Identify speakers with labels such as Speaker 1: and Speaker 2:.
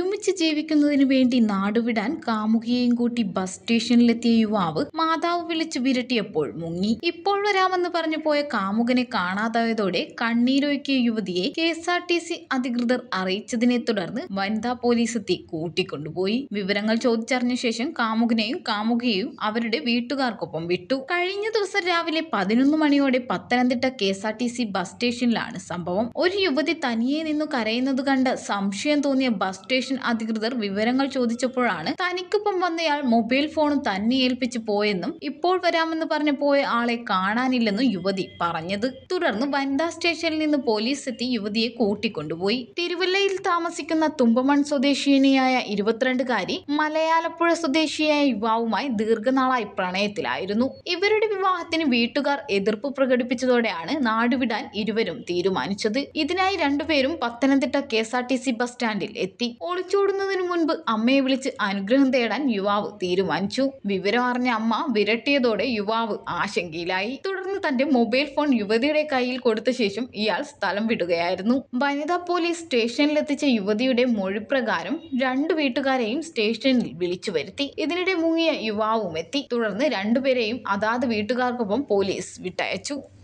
Speaker 1: ഒരുമിച്ച് ജീവിക്കുന്നതിന് വേണ്ടി നാടുവിടാൻ കാമുകിയെയും കൂട്ടി ബസ് സ്റ്റേഷനിലെത്തിയ യുവാവ് മാതാവ് വിളിച്ചു വിരട്ടിയപ്പോൾ മുങ്ങി. ഇപ്പോൾ വരാമെന്ന് പറഞ്ഞു പോയ കാമുകനെ കാണാതായതോടെ കണ്ണീരൊഴുക്കിയ യുവതിയെ KSRTC അധികൃതർ അറിയിച്ചതിനെ തുടർന്ന് വനിതാ പോലീസ് എത്തി കൂട്ടിക്കൊണ്ടുപോയി. വിവരങ്ങൾ ചോദിച്ചറിഞ്ഞ ശേഷം കാമുകനെയും കാമുകിയെയും അവരുടെ വീട്ടുകാർക്കൊപ്പം വിട്ടു. കഴിഞ്ഞ ദിവസം രാവിലെ 11 മണിയോടെ പത്തനംതിട്ട KSRTC ബസ് സ്റ്റേഷനിലാണ് സംഭവം. ഒരു യുവതി തനിയെ നിന്നു കരയുന്നത് കണ്ട് സംശയം തോന്നിയ ബസ് സ്റ്റേഷൻ അധികൃതർ വിവരങ്ങൾ ചോദിച്ചപ്പോഴാണ് തനിക്കൊപ്പം വന്നയാൾ മൊബൈൽ ഫോണും തന്നെ ഏൽപ്പിച്ചു പോയെന്നും ഇപ്പോൾ വരാമെന്ന് പറഞ്ഞു പോയ ആളെ കാണാനില്ലെന്നും യുവതി പറഞ്ഞത്. തുടർന്ന് വനിതാ സ്റ്റേഷനിൽ നിന്ന് പോലീസ് എത്തി യുവതിയെ കൂട്ടിക്കൊണ്ടുപോയി. തിരുവല്ലയിൽ താമസിക്കുന്ന തുമ്പമൺ സ്വദേശിനിയായ 22-കാരി മലയാലപ്പുഴ സ്വദേശിയായ യുവാവുമായി ദീർഘനാളായി പ്രണയത്തിലായിരുന്നു. ഇവരുടെ വിവാഹത്തിന് വീട്ടുകാർ എതിർപ്പ് പ്രകടിപ്പിച്ചതോടെയാണ് നാടുവിടാൻ ഇരുവരും തീരുമാനിച്ചത്. ഇതിനായി രണ്ടുപേരും പത്തനംതിട്ട KSRTC ബസ് സ്റ്റാൻഡിൽ എത്തി. ഒളിച്ചോടുന്നതിനു മുൻപ് അമ്മയെ വിളിച്ച് അനുഗ്രഹം തേടാൻ യുവാവ് തീരുമാനിച്ചു. വിവരം അറിഞ്ഞ അമ്മ വിരട്ടിയതോടെ യുവാവ് ആശങ്കയിലായി. തുടർന്ന് തന്റെ മൊബൈൽ ഫോൺ യുവതിയുടെ കയ്യിൽ കൊടുത്ത ശേഷം ഇയാൾ സ്ഥലം വിടുകയായിരുന്നു. വനിതാ പോലീസ് സ്റ്റേഷനിലെത്തിച്ച യുവതിയുടെ മൊഴിപ്രകാരം രണ്ടു വീട്ടുകാരെയും സ്റ്റേഷനിൽ വിളിച്ചു വരുത്തി. ഇതിനിടെ മുങ്ങിയ യുവാവും എത്തി. തുടർന്ന് രണ്ടുപേരെയും അതാത് വീട്ടുകാർക്കൊപ്പം പോലീസ് വിട്ടയച്ചു.